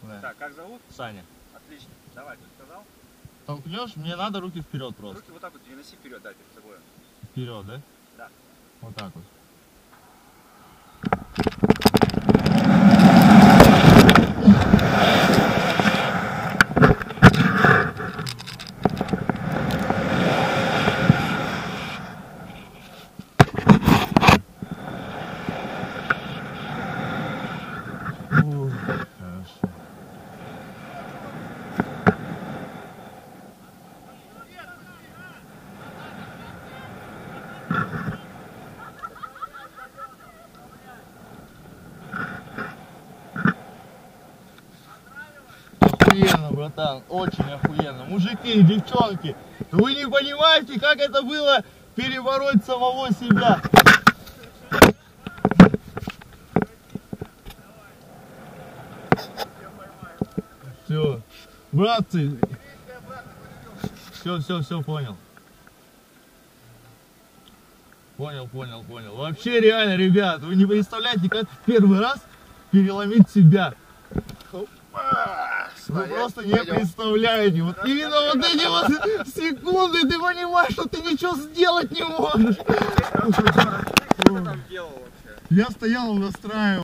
Да. Так, как зовут? Саня. Отлично. Давай, ты сказал? Толкнешь, мне надо руки вперед просто. Руки вот так вот переноси вперед, да, перед собой. Вперед, да? Да. Вот так вот. Хорошо. Охуенно, братан, очень охуенно. Мужики и девчонки, вы не понимаете, как это было перебороть самого себя. Все, братцы, все, понял. Понял. Вообще реально, ребят, вы не представляете, как в первый раз переломить себя. Вы просто не представляете. Вот именно вот эти вот секунды ты понимаешь, что ты ничего сделать не можешь. Что ты там делал вообще? Я стоял, настраивал.